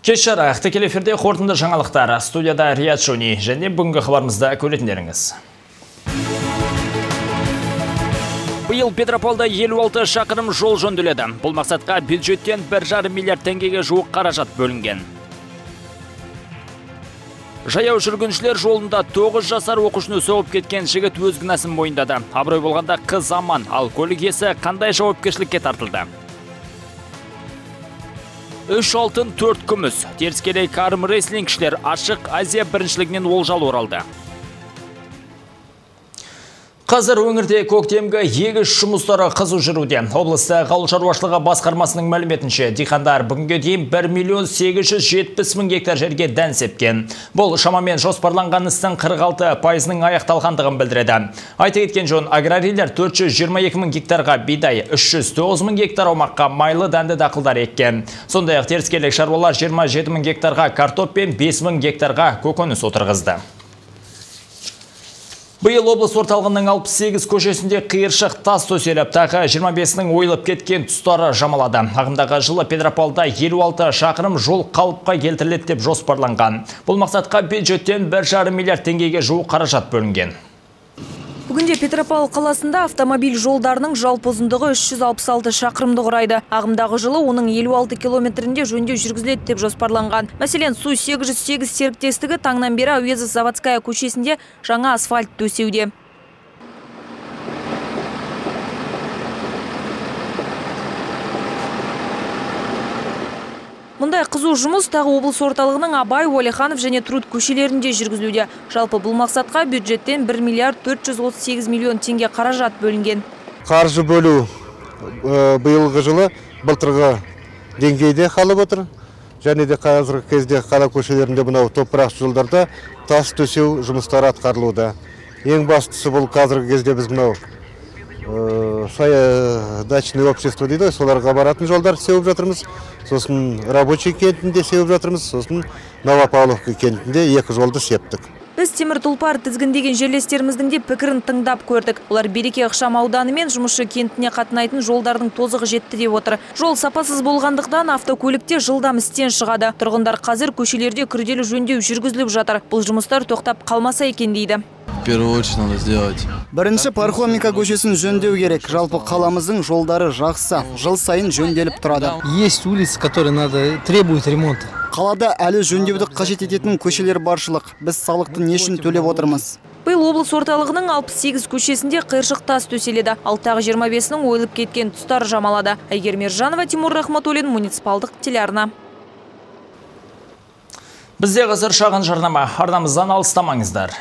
Кеш жарық, тікелей эфирде қорытынды жаңалықтар. Студияда Рият Шони және бүгінгі хабарымызда көретіндеріңіз. Биыл Петропавлда 56 шақырым жол жөнделеді. Бұл мақсатқа бюджеттен 1,5 миллиард теңгеге жуық қаражат бөлінген. Жаяу жүргіншілер жолында 9 жасар оқушыны соғып кеткен жігіт өз кінәсін мойындады. Абырой болғанда қыз аман, ал көлік иесі қандай жауапкершілікке тартылды? 3 алтын 4 күміс. Теріскелей карым рейслингшілер ашық Азия біріншілігінен олжалы оралды. Қазір өңірде көктемгі егіс жұмыстары қызу жүруде. Облыста ауыл шаруашылығы басқармасының мәліметінше, диқандар бүгінге дейін 1,870,000 гектар жерге дән сепкен. Бұл шамамен жоспарланған істің 46%-ның аяқталғандығын білдіреді. Айта кеткен жөн, аграрийлер 422,000 гектарға бидай, 309,000 гектар аумаққа майлы дәнді дақылдар еккен. Сондай-ақ теріскейлік шаруалар 27,000 гектарға картоп пен 5,000 гектарға көкөніс отырғызды. Биыл облыс орталығының 68 көшесінде қиыршық тас төселіп, тағы 25-ның ойылып кеткен тұстары жамалады. Ағымдағы жылы Петропавлда 56 шақырым жол қалыпқа келтіріледі деп жоспарланған. Бұл мақсатқа бюджеттен 1,5 миллиард теңгеге жуық қаражат бөлінген. Бүгінде Петропавл қаласында автомобиль жолдарының жалпы ұзындығы 366 шақырымды құрайды. Ағымдағы жылы оның 56 километрінде жөндеу жүргізіледі деп жоспарланған. Мәселен, Су 808 серіктестігі таңнан бері Әуезов Заводская көшесінде жаңа асфальт төсеуде. Мұндай қызу жұмыс тағы облыс орталығының Абай, Уәлиханов және Труд көшелерінде жүргізілуде. Жалпы бұл мақсатқа бюджеттен 1 миллиард 438 миллион теңге қаражат бөлінген. Қаржы бөлу биылғы жылы былтырғы деңгейде қалып отыр. Және де қазіргі кезде қала көшелерінде бұнау топырақ жолдарда тас төсеу жұмыстары атқарылуда. Ең бастысы бұл қазіргі кезде біз бұнау дачный общество дейді, соларға баратын жолдар сеуіп жатырмыз. Сосын рабочий кентінде сеуіп жатырмыз, сосын Новопавловка кентінде 2 жолды септік. Біз темір тұлпар тізгіндеген жерлестеріміздің де пікірін тыңдап көрдік. Олар Береке ықшам ауданы мен жұмысшы кентіне қатынайтын жолдардың тозығы жетті деп отыр. Жол сапасыз болғандықтан автокөлікте жылдам істен шығады. Тұрғындар қазір көшелерде күрделі жөндеу жүргізіліп жатыр. Бұл жұмыстар тоқтап қалмаса екен дейді. В первую очередь надо сделать. Бірінші Пархоменко көшесін жөндеу керек. Жалпы қаламыздың жолдары жақсы. Жыл сайын жөнделіп тұрады. Есть улицы, которые требуют ремонта. Қалада әлі жөндеуді қажет ететін көшелер баршылық. Біз салықты не үшін төлеп отырмыз? Биыл облыс орталығының 68 көшесінде қиыршық тас төселеді. Ал тағы 25-ның ойылып кеткен тұстары жамалады. Айгер Мержанова, Тимур Рахматуллин, муниципалдық телеарна. Бізде қазір шағын жарнама. Арнамыздан алыстамаңыздар.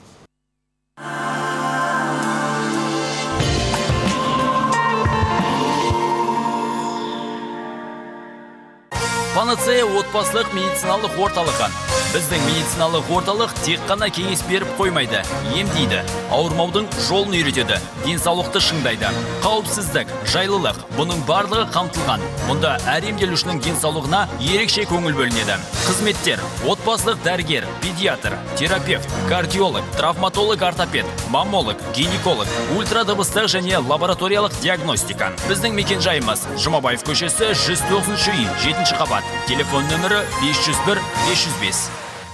Панацея отбасылық медициналық орталығы. Біздің медициналық орталық тек қана кеңес беріп қоймайды, емдейді, ауырмаудың жолын үйретеді, денсаулықты шыңдайды. Қауіпсіздік, жайлылық, бұның барлығы қамтылған. Мұнда әр емделушінің денсаулығына ерекше көңіл бөлінеді. Қызметтер: отбасылық дәрігер, педиатр, терапевт, кардиолог, травматолог, ортопед, маммолог, гинеколог, ультрадыбыстық және лабораториялық диагностика. Біздің мекенжайымыз Жұмабаев көшесі 109 үй, 7-ші қабат. Телефон нөмірі 501-505.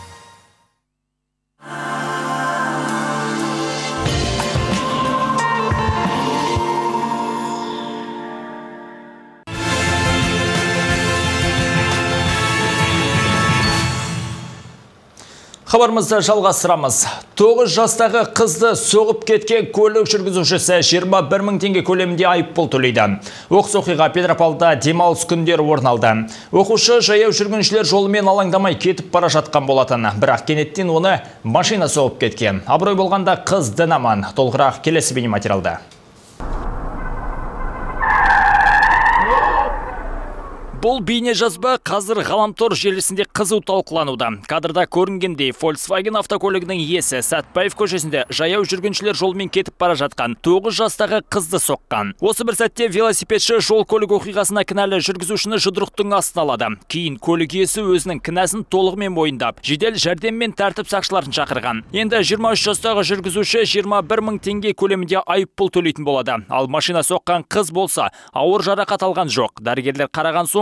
Хабарымызды жалғастырамыз. 9 жастағы қызды соғып кеткен көлік жүргізушісі 21,000 теңге көлемінде айыппұл төлейді. Оқыс оқиға Петропавлда демалыс күндері орын алды. Оқушы жаяу жүргіншілер жолымен алаңдамай кетіп бара жатқан болатын. Бірақ кенеттен оны машина соғып кеткен. Абырой болғанда қыз дін аман. Толығырақ келесі бейнематериалда. Бұл бейне жазба қазір ғаламтор желісінде қызу талқылануда. Кадрда көрінгендей Volkswagen автокөлігінің иесі Сәтбаев көшесінде жаяу жүргіншілер жолмен кетіп бара жатқан 9 жастағы қызды соққан. Осы бір сәтте велосипедші жол көлік оқиғасына кінәлі жүргізушіні жұдырықтың астына алады. Кейін көлік иесі өзінің кінәсін толығымен мойындап, жедел жәрдеммен тәртіп сақшыларын шақырған. Енді 23 жастағы жүргізуші 21,000 теңге көлемінде айыппұл төлейтін болады. Ал машина соққан қыз болса ауыр жарақат алған жоқ. Дәрігерлер қараған соң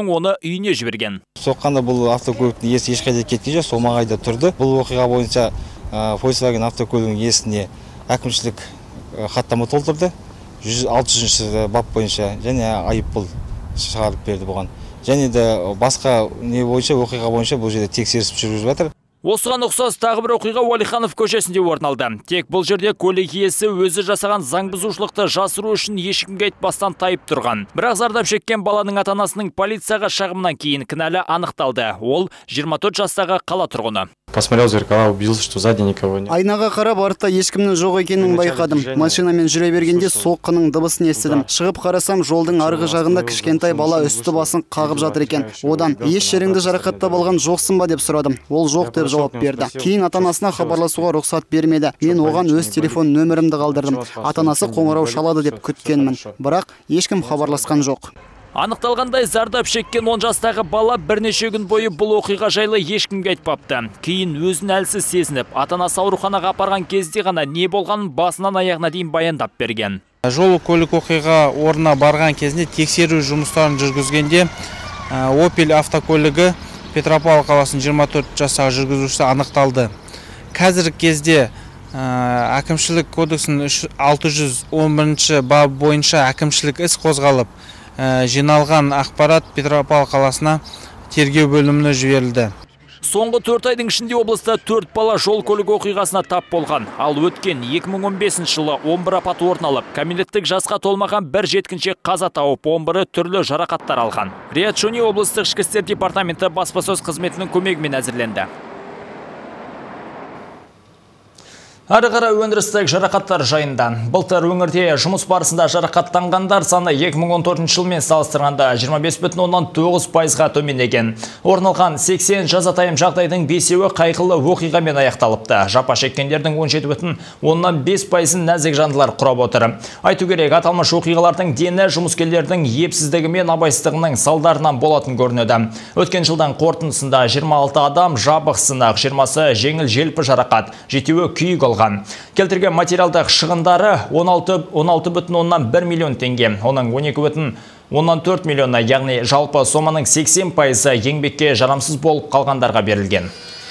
соң оны үйіне жіберген. Соққанда бұл автокөліктің иесі ешқайда кеткен жоқ, сол маңайда тұрды. Бұл оқиға бойынша Volkswagen автокөлігінің иесіне әкімшілік хаттама толтырды. 600 бап бойынша және айыппұл шығарып берді бұған. Және де басқа оқиға бойынша бұл жерде тексеріс жүргізіп жатыр. Осыған ұқсас тағы бір оқиға Уәлиханов көшесінде орын алды. Тек бұл жерде көлік иесі өзі жасаған заңбұзушылықты жасыру үшін ешкімге айтпастан тайып тұрған. Бірақ зардап шеккен баланың ата-анасының полицияға шағымнан кейін кінәлі анықталды. Ол 24 жастағы қала тұрғыны. Посмотрел в зеркала, убедился, что сзади никого нет. Айнаға қарап артта ешкімнің жоқ екенін байқадым. Машинамен жүре бергенде соққының дыбысын естідім. Шығып қарасам, жолдың арғы жағында кішкентай бала үсті басын қағып жатыр екен. Одан еш жеріңді жарақаттап алған жоқсың ба деп сұрадым. Ол жоқ деп жауап берді. Кейін ата-анасына хабарласуға рұқсат бермеді. Мен оған өз телефон нөмірімді қалдырдым. Ата-анасы қоңырау шалады деп күткенмін. Бірақ ешкім хабарласқан жоқ. Анықталғандай зардап шеккен 10 жастағы бала бірнеше күн бойы бұл оқиға жайлы ешкімге айтпапты. Кейін өзін әлсіз сезініп, ата-анасы ауруханаға апарған кезде ғана не болғанын басынан аяғына дейін баяндап берген. Жол көлік оқиға орнына барған кезінде тексеру жұмыстарын жүргізгенде Opel автокөлігі Петропавл қаласының 24 жастағы жүргізушісі анықталды. Қазіргі кезде әкімшілік кодексінің 611 бабы бойынша әкімшілік іс қозғалып, жиналған ақпарат Петропавл қаласына тергеу бөліміне жіберілді. Соңғы 4 айдың ішінде облыста 4 бала жол көлік оқиғасына тап болған. Ал өткен 2015 жылы 11 апат орын алып, кәмелеттік жасқа толмаған бір жеткіншек қаза тауып, 11-і түрлі жарақаттар алған. Риат Шони облыстық ішкі істер департаменті баспасөз қызметінің көмегімен әзірленді. Ары қарай өндірістік жарақаттар жайында. Былтыр өңірде жұмыс барысында жарақаттанғандар саны 2014 жылмен салыстырғанда 25,9%-ға төмендеген. Орын алған 80 жазатайым жағдайдың 5-еуі қайғылы оқиғамен аяқталыпты. Жапа шеккендердің 17,5%-ын нәзік жандылар құрап отыр. Айту керек, аталмыш оқиғалардың дені жұмыскерлердің епсіздігі мен абайсыздығының салдарынан болатын көрінеді. Өткен жылдан қорытындысында 26 адам жабық сынақ, 20-сы жеңіл желпі жарақат, 7-еуі күйік алған. Келтірген материалдық шығындары 16,1 миллион теңге. Оның 12,4 миллионы, яғни жалпы соманың 80%-ы еңбекке жарамсыз болып қалғандарға берілген.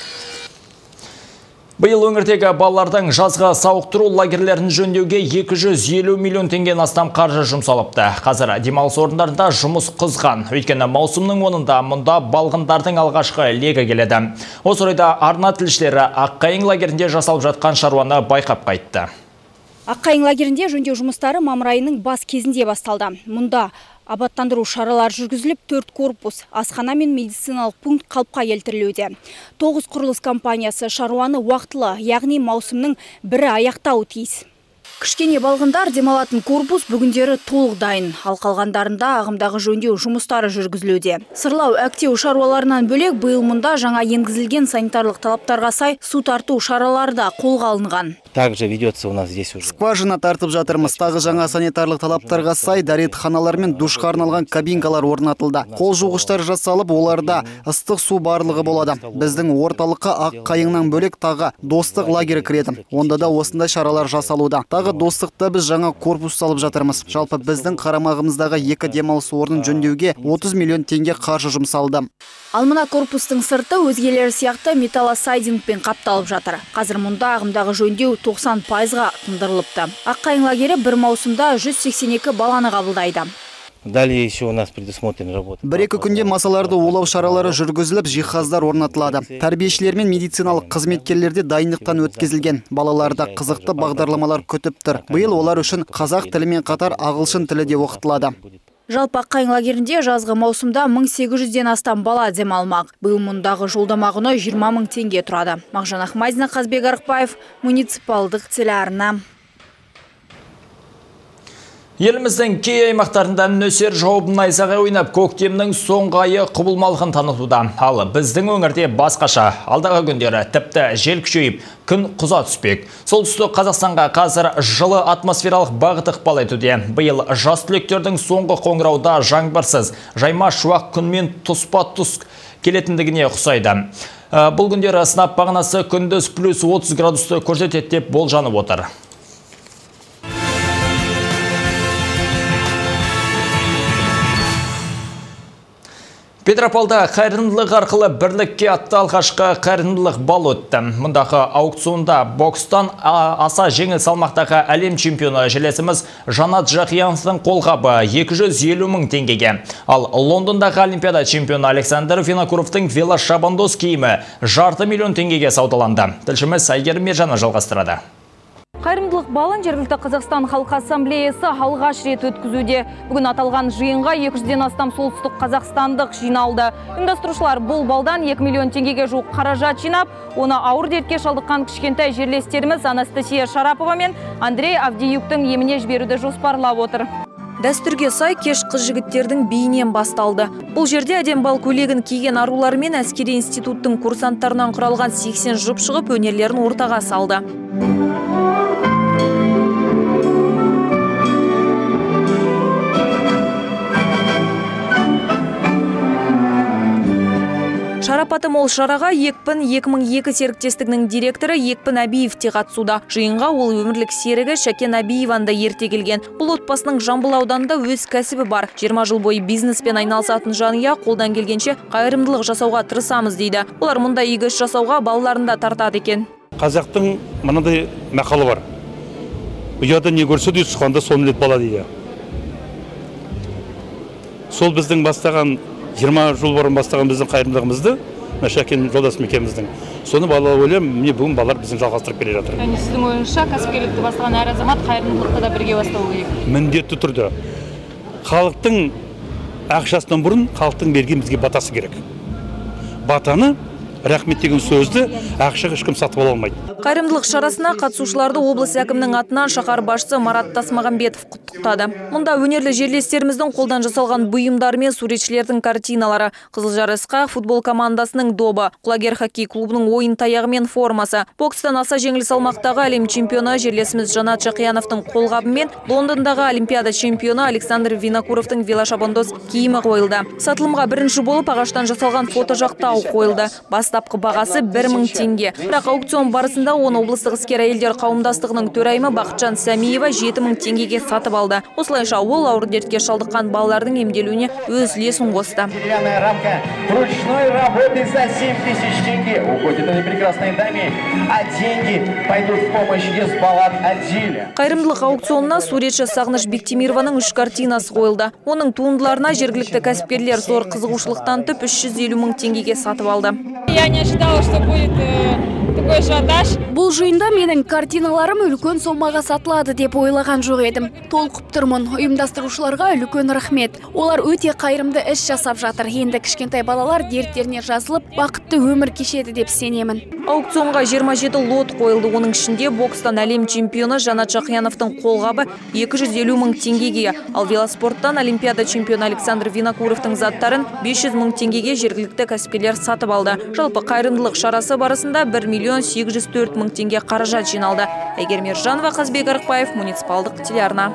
Биыл өңірдегі балалардың жазғы сауықтыру лагерлерін жөндеуге 250 миллион теңген астам қаржы жұмсалыпты. Қазір демалыс орындарында жұмыс қызған. Өйткені маусымның онында мұнда балғындардың алғашқы легі келеді. Осы орайда арна тілшілері Аққайың лагерінде жасалып жатқан шаруаны байқап қайтты. Аққайың лагерінде жөндеу жұмыстары мамыр айының бас кезінде басталды. Мұнда абаттандыру шаралар жүргізіліп, 4 корпус, асхана мен медициналық пункт қалыпқа келтірілуде. 9 құрылыс компаниясы шаруаны уақытылы, яғни маусымның бірі аяқтауы тиіс. Кішкене балғындар демалатын корпус бүгіндері толық дайын. Ал қалғандарында ағымдағы жөндеу жұмыстары жүргізілуде. Сырлау әктеу шаруаларынан бөлек биыл мұнда жаңа енгізілген санитарлық талаптарға сай су тарту шаралары да қолға алынған. Также ведется у нас здесь уже. Скважина тартып жатырмыз. Тағы жаңа санитарлық талаптарға сай дәретханалар мен душқа арналған кабинкалар орнатылды. Қол жуғыштар жасалып, оларда ыстық су барлығы болады. Біздің орталыққа Аққайыңнан бөлек тағы достық лагері кіреді. Онда да осындай шаралар жасалуда. Тағы достықта біз жаңа корпус салып жатырмыз. Жалпы біздің қарамағымыздағы 2 демалыс орнын жөндеуге 30 миллион теңге қаржы жұмсалды. Ал мына корпустың сырты өзгелері сияқты металлосайдингпен қапталып жатыр. Қазір мұнда ағымдағы жөндеу 90%-ға тындырылыпты. Аққайың лагері бір маусымда 182 баланы қабылдайды. Далее еще у нас предусмотрена работа. Бір-екі күнде масаларды улау шаралары жүргізіліп, жиһаздар орнатылады. Тәрбиешілер мен медициналық қызметкерлерде дайындықтан өткізілген. Балаларда қызықты бағдарламалар күтіп тұр. Биыл олар үшін қазақ тілімен қатар ағылшын тілі де оқытылады. Жалпы Аққайың лагерінде жазғы маусымда 1800-ден астам бала демалмақ. Биыл мұндағы жолдама құны 20 мың теңге тұрады. Мағжан Ахмадина, Қазбек Арықбаев, муниципалдық телеарна. Еліміздің кей аймақтарында нөсер жауып найзағай ойнап, көктемнің соңғы айы құбылмалығын танытуда. Ал біздің өңірде басқаша. Алдағы күндері тіпті жел күшейіп, күн қыза түспек. Солтүстік Қазақстанға қазір жылы атмосфералық бағыт ықпал етуде. Биыл жас түлектердің соңғы қоңырауда жаңбырсыз, жайма шуақ күнмен тұспа-тұс келетіндігіне ұқсайды. Бұл күндері сынап бағанасы күндіз плюс 30 градусты көрсетеді деп болжанып отыр. Петропавлда қайырымдылық арқылы бірлікке атты алғашқы қайырымдылық бал өтті. Мұндағы аукционда бокстан аса жеңіл салмақтағы әлем чемпионы жерлесіміз Жанат Жақияновтың қолғабы 250 мың теңгеге. Ал Лондондағы олимпиада чемпионы Александр Винокуровтың велошабандоз киімі 500 000 теңгеге саудаланды. Тілшіміз Әйгерім Мержанов жалғастырады. Қайырымдылық балын жергілікті Қазақстан Халқы Ассамблеясы алғаш рет өткізуде. Бүгін аталған жиынға 200-ден астам солтүстік қазақстандық жиналды. Ұйымдастырушылар бұл балдан 2 миллион теңгеге жуық қаражат жинап, оны ауыр дертке шалдыққан кішкентай жерлестеріміз Анастасия Шарапова мен Андрей Авдеюктің еміне жіберуді жоспарлап отыр. Дәстүрге сай кеш қыз-жігіттердің биінен басталды. Бұл жерде әдем бал көйлегін киген арулар мен әскери институттың курсанттарынан құралған 80 жұп шығып өнерлерін ортаға салды. Шарапаты мол шараға Екпін 2002 серіктестігінің директоры Екпін Әбиев те қатысуда. Жиынға ол өмірлік серігі Шәкен Әбиеван да ерте келген. Бұл отбасының Жамбыл ауданында өз кәсібі бар. 20 жыл бойы бизнеспен айналысатын жанұя қолдан келгенше қайырымдылық жасауға тырысамыз дейді. Олар мұндай игі іс жасауға балаларында тартады екен. Қазақтың мынандай мақалы бар. Ұяда не көрсе де ұшқанда соны ілет бала дейді. Сол біздің бастаған 20 жыл бұрын бастаған біздің қайырымдылығымызды, Шәкен жолдасым екеуміздің. Соны бала ойлаймын, міне бүгін балалар біздің жалғастырып келе жатыр. Яғни сіздің ойыңызша кәсіпкерлікті бастаған әр азамат қайырымдылықты да бірге бастауы керек. Міндетті түрде. Халықтың ақшасынан бұрын халықтың берген бізге батасы керек. Батаны, рахмет деген сөзді ақшаға ешкім сатып ала алмайды. Қайырымдылық шарасына қатысушыларды облыс әкімінің атынан шаһар басшысы Марат Тасмағамбетов құттықтады. Мұнда өнерлі жерлестеріміздің қолдан жасалған бұйымдар мен суретшілердің картиналары, Қызылжар Ысқақ футбол командасының добы, Құлагер хоккей клубының ойын таяғы мен формасы, бокстан аса жеңіл салмақтағы әлем чемпионы жерлесіміз Жанат Жақияновтың қолғабы мен Лондондағы олимпиада чемпионы Александр Винокуровтың велошабандоз киімі қойылды. Сатылымға бірінші болып ағаштан жасалған фотожақтау қойылды. Бастапқы бағасы 1000 теңге. Бірақ аукцион барысында оны облыстық іскер әйелдер қауымдастығының төрайымы Бақытжан Сәмиева 7000 теңгеге сатып алды. Осылайша ол ауыр дертке шалдыққан балалардың емделуіне өз үлесін қосты. Деревянная рамка ручной работы за 7000 тенге уходит этой прекрасной даме, а деньги пойдут в помощь Есбалат Адиле. Қайырымдылық аукционына суретші Сағыныш Бектемированың 3 картинасы қойылды. Оның туындыларына жергілікті кәсіпкерлер зор қызығушылық танытып 350 000 теңгеге сатып алды. Я не ожидала, что будет такой ажиотаж. Бұл жиында менің картиналарым үлкен сомаға сатылады деп ойлаған жоқ едім. Толқып тұрмын. Ұйымдастырушыларға үлкен рахмет. Олар өте қайырымды іс жасап жатыр. Енді кішкентай балалар дерттеріне жазылып, бақытты өмір кешеді деп сенемін. Аукционға 27 лот қойылды. Оның ішінде бокстан әлем чемпионы Жанат Жақияновтың қолғабы 250 000 теңгеге, ал велоспорттан олимпиада чемпионы Александр Винокуровтың заттарын 500 000 теңгеге жергілікті кәсіпкерлер сатып алды. Жалпы қайырымдылық шарасы барысында 1 804 000 теңге қаражат жиналды. Әйгерім Мержанова, Қазбек Арықбаев, муниципалдық телеарна.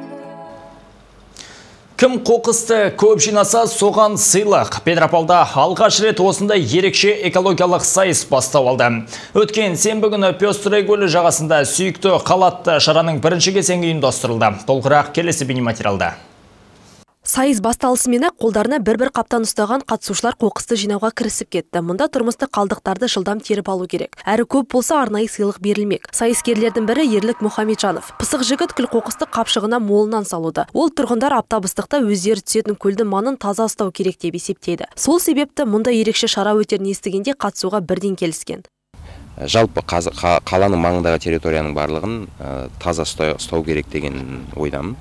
Кім қоқысты көп жинаса, соған сыйлық. Петропавлда алғаш рет осындай ерекше экологиялық сайыс бастау алды. Өткен сенбі күні Пестрый көлі жағасында сүйікті қалатты шараның бірінші кезеңі ұйымдастырылды. Толығырақ келесі бейнематериалда. Сайыс басталысымен-ақ қолдарына бір қаптан ұстаған қатысушылар қоқысты жинауға кірісіп кетті. Мұнда тұрмыстық қалдықтарды жылдам теріп алу керек. Әрі көп болса арнайы сыйлық берілмек. Сайыскерлердің бірі Ерлік Мұхамеджанов. Пысық жігіт күл қоқысты қапшығына молынан салуда. Ол тұрғындар аптабыстықта өздері түсетін көлдің маңын таза ұстау керек деп есептейді. Сол себепті мұнда ерекше шара өтерін естігенде қатысуға бірден келіскен. Жалпы қаланың маңындағы территорияның барлығын таза ұстау керек деген ойдамын.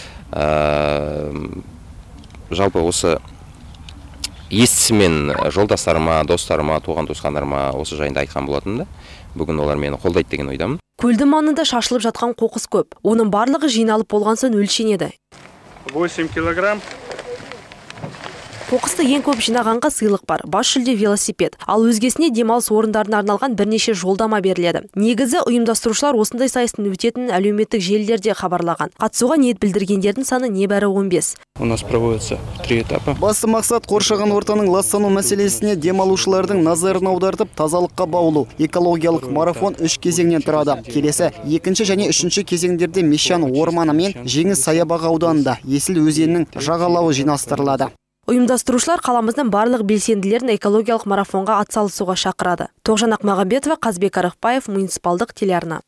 Жалпы осы естісімен жолдастарыма, достарыма, туған туысқандарыма осы жайында айтқан болатынмын да. Бүгін олар мені қолдайды деген ойдамын. Көлдің маңында шашылып жатқан қоқыс көп. Оның барлығы жиналып болған соң өлшенеді. 8 килограмм. Қоқысты ең көп жинағанға сыйлық бар. Бас жүлде велосипед. Ал өзгесіне демалыс орындарына арналған бірнеше жолдама беріледі. Негізі ұйымдастырушылар осындай сайыстың өтетінін әлеуметтік желілерде хабарлаған. Қатысуға ниет білдіргендердің саны небәрі 15. У нас проводится 3 этапа. Басты мақсат қоршаған ортаның ластану мәселесіне демалушылардың назарын аудартып, тазалыққа баулу. Экологиялық марафон 3 кезеңнен тұрады. Келесі 2 және 3 кезеңдерде Мещан орманы мен Жеңіс Саябағы ауданында Есіл өзенінің жағалауы жинастырылады. Ұйымдастырушылар қаламыздың барлық белсенділерін экологиялық марафонға атсалысуға шақырады. Тоғжан Ақмағамбетова, Қазбек Арықбаев, муниципалдық телеарна.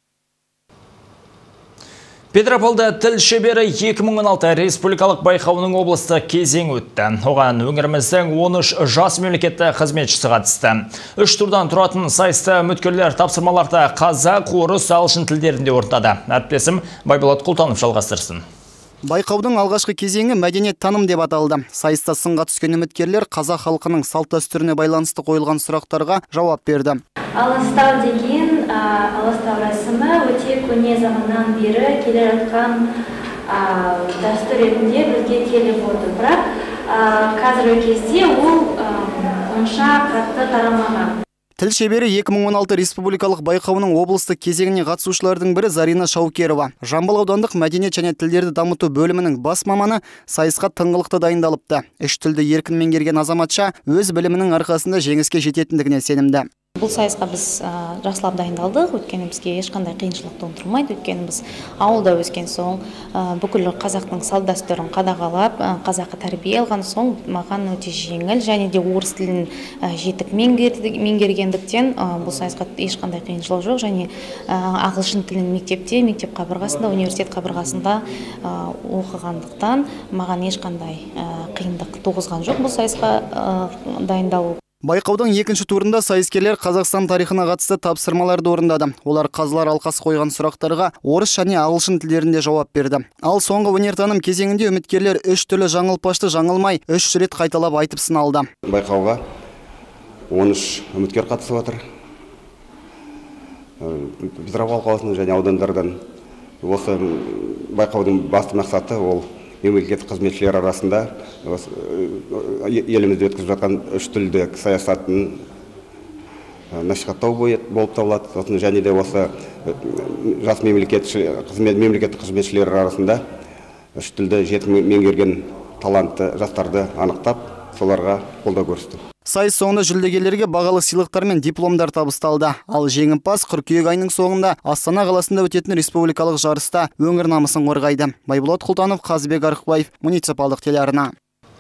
Петропавлда тіл шебері 2016 республикалық байқауының облыстық кезең өтті. Оған өңіріміздің 13 жас мемлекетті қызметшісі қатысты. 3 турдан тұратын сайысты үміткерлер тапсырмаларда қазақ, орыс, ағылшын тілдерінде орындады. Әріптесім Байболат Құлтанов жалғастырсын. Байқаудың алғашқы кезеңі мәдениет таным деп аталды. Сайыста сынға түскен үміткерлер қазақ халқының салт-дәстүріне байланысты қойылған сұрақтарға жауап берді. Аластау деген аластау рәсімі өте көне заманнан бері келе жатқан дәстүр ретінде бізге келіп отыр. Бірақ қазіргі кезде ол онша қатты тарамаған. Тіл шебері 2016 республикалық байқауының облыстық кезеңіне қатысушылардың бірі Зарина Шаукерова. Жамбыл аудандық мәдениет және тілдерді дамыту бөлімінің бас маманы сайысқа тыңғылықты дайындалыпты. 3 тілді еркін меңгерген азаматша өз білімінің арқасында жеңіске жететіндігіне сенімді. Бұл сайысқа біз жақсылап дайындалдық, өйткені бізге ешқандай қиыншылық туындырмайды, өйткені біз ауылда өскен соң бүкіл қазақтың салт дәстүрін қадағалап, қазақы тәрбие алған соң маған өте жеңіл, және де орыс тілін жетік меңгергендіктен бұл сайысқа ешқандай қиыншылық жоқ, және ағылшын тілін мектеп қабырғасында, университет қабырғасында оқығандықтан маған ешқандай қиындық туғызған жоқ бұл сайысқа дайындалу. Байқаудың екінші турында сайыскерлер Қазақстан тарихына қатысты тапсырмаларды орындады. Олар қазылар алқасы қойған сұрақтарға орыс және ағылшын тілдерінде жауап берді. Ал соңғы өнертаным кезеңінде үміткерлер 3 түрлі жаңылпашты жаңылмай 3 рет қайталап айтып сыналды. Байқауға 13 үміткер қатысып отыр. Петропавл қаласының және аудандардан. Осы байқаудың басты мақсаты ол мемлекеттік қызметшілер арасында елімізде өткізіп жатқан 3 тілдік саясатын насихаттау болып табылады. Және де осы жас мемлекеттік қызметшілер арасында 3 тілді жетік меңгерген талантты жастарды анықтап, соларға қолдау көрсетті. Сайыс соңында жүлдегерлерге бағалы сыйлықтар мен дипломдар табысталды. Ал жеңімпаз қыркүйек айының соңында Астана қаласында өтетін республикалық жарыста өңір намысын қорғайды. Байболат Құлтанов, Қазбек Арықбаев, муниципалдық телеарна.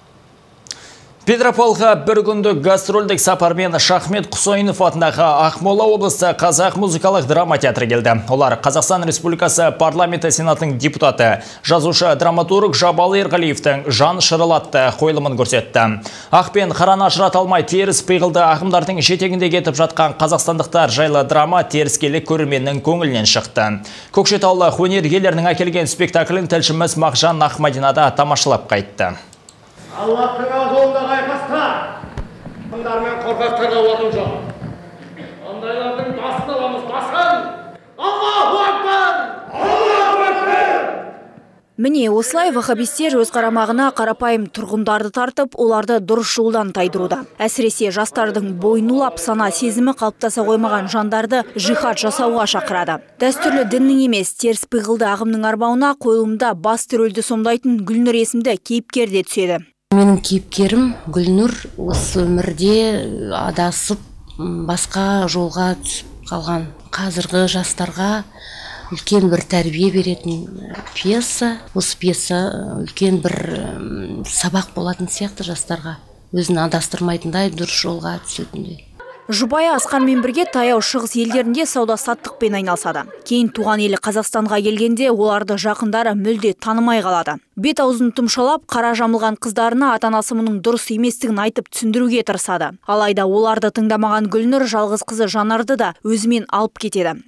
Петропавлға бір күндік гастрольдік сапармен Шахмет Құсайынов атындағы Ақмола облысы қазақ музыкалық драма театры келді. Олар Қазақстан Республикасы парламенті сенатының депутаты, жазушы драматург Жабал Ерғалиевтің жан шырылатты қойылымын көрсетті. Ақ пен қараны ажырата алмай теріс пиғылды ағымдардың жетегінде кетіп жатқан қазақстандықтар жайлы драма теріскелік көрерменнің көңілінен шықты. Көкшетаулық өнер иелерінің әкелген спектаклін тілшіміз Мақжан Ахмадинада тамашалап қайтты. Аллахтың жолында қайқаста, қыңдар мен қорқақтарға орын жоқ. Ондайлардың басын аламыз, басын! Аллаху акбар! Аллаху акбар! Міне, осылай вахабистер өз қарамағына қарапайым тұрғындарды тартып, оларды дұрыс жолдан тайдыруда. Әсіресе жастардың бойнулап сана сезімі қалыптаса қоймаған жандарды жихад жасауға шақырады. Дәстүрлі діннің емес, теріс пиғылды ағымның арбауына қойылымда басты рөлді сомдайтын Гүлнұр есімді кейіпкер де түседі. Менің кейіпкерім Гүлнұр осы өмірде адасып, басқа жолға түсіп қалған қазіргі жастарға үлкен бір тәрбие беретін пьеса. Осы пьеса үлкен бір сабақ болатын сияқты жастарға, өзін адастырмайтындай, дұрыс жолға түсетіндей. Жұбайы Асқанмен бірге таяу шығыс елдерінде сауда-саттықпен айналысады. Кейін туған елі Қазақстанға келгенде оларды жақындары мүлде танымай қалады. Бет аузын тұмшалап, қара жамылған қыздарына ата-анасы мұның дұрыс еместігін айтып түсіндіруге тырысады. Алайда оларды тыңдамаған Гүлнұр жалғыз қызы Жанарды да өзімен алып кетеді.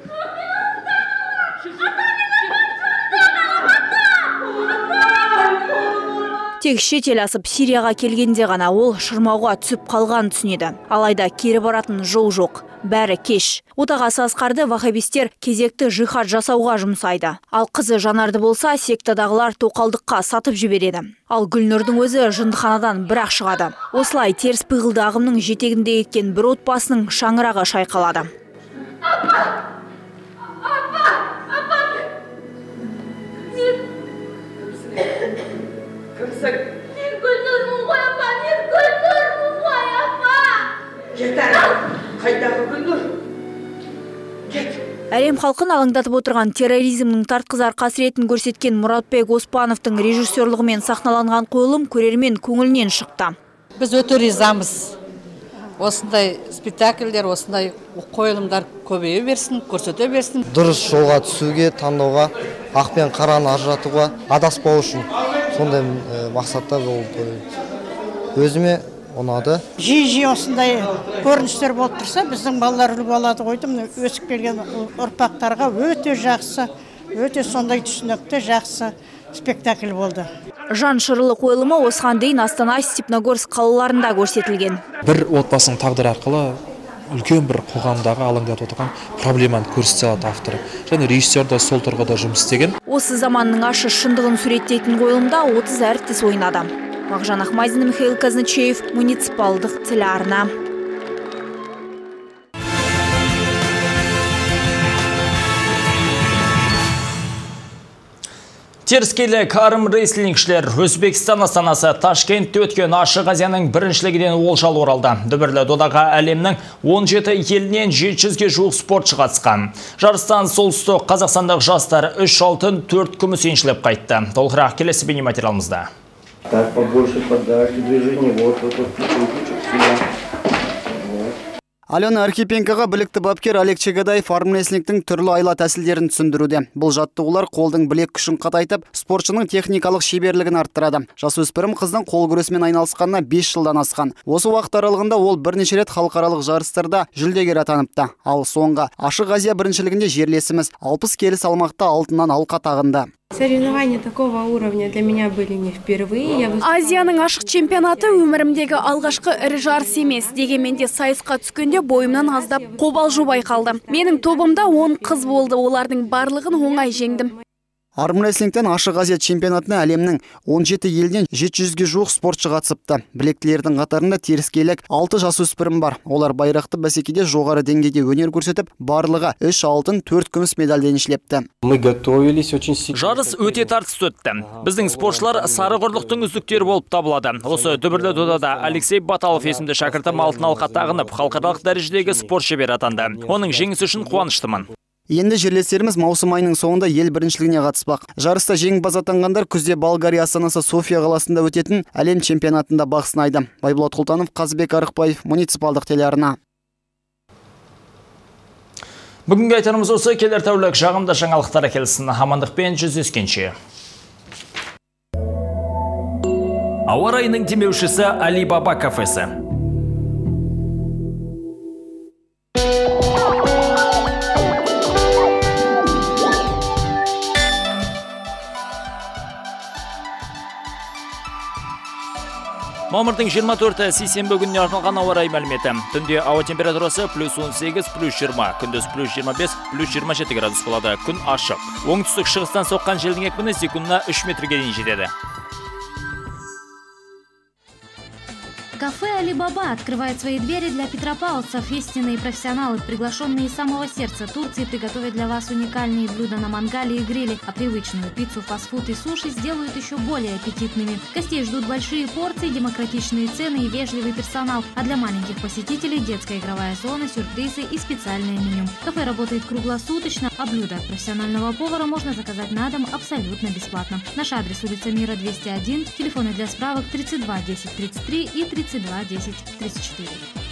Тек шетел асып Сирияға келгенде ғана ол шырмауға түсіп қалған түсінеді. Алайда кері баратын жол жоқ. Бәрі кеш. Отағасы Асқарды вахабистер кезекті жихад жасауға жұмсайды. Ал қызы Жанарды болса сектадағылар тоқалдыққа сатып жібереді. Ал Гүлнұрдың өзі жындыханадан бір-ақ шығады. Осылай теріс пиғылды ағымның жетегінде кеткен бір отбасының шаңырағы шайқалады. Мен Гүлнұрмын ғой, апа, мен Гүлнұрмын ғой, апа! Жетер, қайдағы Гүлнұр? Кет! Әлем халқын алаңдатып отырған терроризмнің тартқызар қасіретін көрсеткен Мұратбек Оспановтың режиссерлігімен сахналанған қойылым көрермен көңілінен шықты. Біз өте ризамыз. Осындай спектакльдер, осындай қойылымдар көбейе берсін, көрсете берсін. Дұрыс жолға түсуге, таңдауға, ақ пен қараны ажыратуға, адаспау үшін сондай мақсатта өзіме ұнады. Жиі осындай көріністер болып тұрса, біздің балалар үлгі алады қойды. Өсіп келген ұрпақтарға өте жақсы, өте сондай түсінікті жақсы спектакль болды. Жан шырылы қойылымы осыған дейін Астана, Степногорск қалаларында көрсетілген. Бір отбасының тағдыры арқылы үлкен бір қоғамдағы алаңдатып отырған проблеманы көрсете алады авторы. Және режиссер да сол тұрғыда жұмыс істеген. Осы заманның ащы шындығын суреттейтін қойылымда 30 әртіс ойнады. Мағжан Ахмадин, Михаил Казначеев, муниципалдық телеарна. Теріскейлік арым рейслингшілер Өзбекстан астанасы Ташкентте өткен Ашық Азияның біріншілігінен олжалы оралды. Дүбірлі додаға әлемнің 17 елінен 700-ге жуық спортшы қатысқан. Жарыстан солтүстік қазақстандық жастар 3 алтын, 4 күміс еншілеп қайтты. Толығырақ келесі бейнематериалымызда. Так, побольше подачи, движение, вот. Алена Архипенкаға білікті бапкер Олег Чегадаев армрестлингтің түрлі айла тәсілдерін түсіндіруде. Бұл жаттығулар қолдың білек күшін қатайтып, спортшының техникалық шеберлігін арттырады. Жасөспірім қыздың қол күресімен айналысқанына 5 жылдан асқан. Осы уақыт аралығында ол бірнеше рет халықаралық жарыстарда жүлдегер атаныпты. Ал соңғы Ашық Азия біріншілігінде жерлесіміз 60 келі салмақта алтыннан алқа тағынды. Соревнования такого уровня для меня были не впервые. Азияның ашық чемпионаты өмірімдегі алғашқы ірі жарыс емес. Дегенмен де сайысқа түскенде бойымнан аздап қобалжу байқалды. Менің тобымда 10 қыз болды, олардың барлығын оңай жеңдім. Армрестлингтен Ашық Азия чемпионатына әлемнің 17 елден 700-ге жуық спортшы қатысыпты. Білектілердің қатарында теріскейлік 6 жасөспірім бар. Олар байрақты бәсекеде жоғары деңгейде өнер көрсетіп, барлығы 3 алтын, 4 күміс медальді еншілепті. Жарыс өте тартысты өтті. Біздің спортшылар сары құрлықтың үздіктері болып табылады. Осы дүбірлі додада Алексей Баталов есімді шәкіртім алтын алқа тағынып, халықаралық дәрежедегі спорт шебері атанды. Оның жеңісі үшін қуаныштымын. Енді жерлестеріміз маусым айының соңында ел біріншілігіне қатыспақ. Жарыста жеңімпаз атанғандар күзде Болгария астанасы София қаласында өтетін әлем чемпионатында бақ сынайды. Байболат Құлтанов, Қазбек Арықбаев, муниципалдық телеарна. Бүгінгі айтарымыз осы, келер тәулік жағымды жаңалықтар келсін. Амандықпен жүздескенше. Ауа райының демеушісі Алибаба кафесі. Мамырдың 24-і сейсенбі күніне арналған ауа райы мәліметі. Түнде ауа температурасы +18, +20, күндіз +25, +27 градус болады. Күн ашық. Оңтүстік шығыстан соққан желдің екпіні секундына 3 метрге дейін жетеді. Кафе «Алибаба» открывает свои двери для петропавловцев. Истинные профессионалы, приглашенные из самого сердца Турции, приготовят для вас уникальные блюда на мангале и гриле, а привычную пиццу, фастфуд и суши сделают еще более аппетитными. Гостей ждут большие порции, демократичные цены и вежливый персонал. А для маленьких посетителей детская игровая зона, сюрпризы и специальное меню. Кафе работает круглосуточно, а блюда от профессионального повара можно заказать на дом абсолютно бесплатно. Наш адрес: улица Мира, 201, телефоны для справок 32 10 33 и 32 10 34.